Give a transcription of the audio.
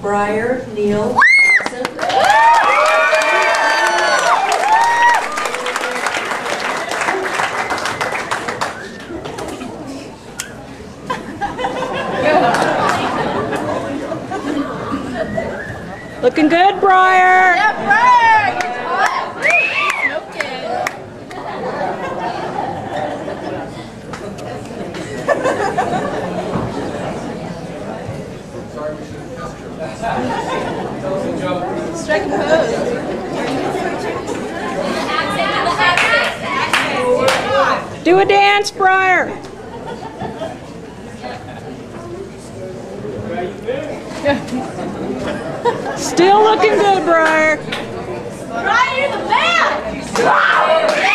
Bryers, Neil, Looking good, Bryers. Yeah, Bryers! You're hot! Okay. Strike a pose. Do a dance, Bryers. Still looking good, Bryers. Bryers, you're the man!